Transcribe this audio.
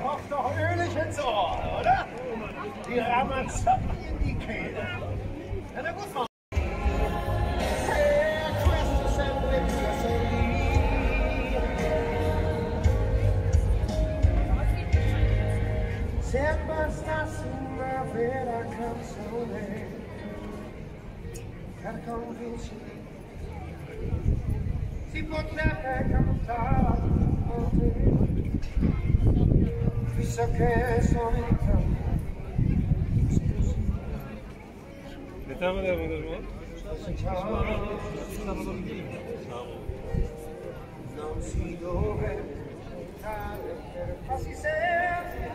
Kocht doch ölig ins Ohr, oder? Die Ramazotten in die Kehle. Ja, na gut, Mann. Sembra stassi una vera canzone per convincere si potrebbe cantare con te, visto che sono in campo. Mettevamo engagement? Non si dovrebbe cantare per farsi sentire.